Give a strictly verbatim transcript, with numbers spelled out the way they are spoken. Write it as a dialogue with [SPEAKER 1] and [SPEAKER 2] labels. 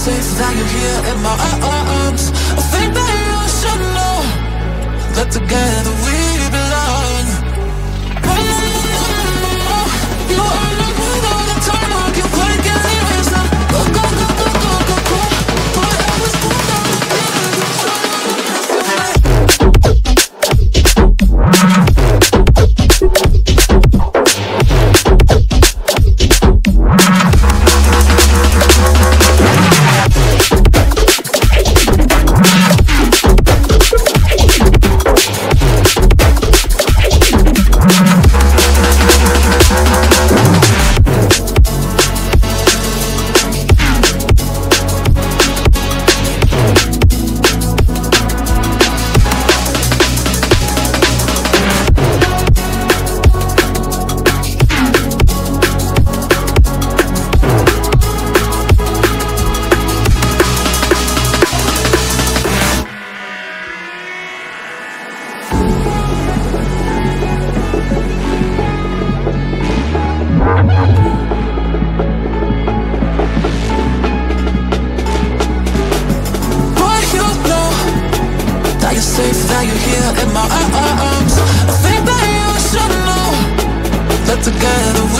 [SPEAKER 1] safe that you're here in my arms. I think that you should know that together we belong. You are not with all the time, I can quite get it now. Go, go, go, go, go, go, go. Forever's cool down the safe that you're here in my arms. I think that you should know that together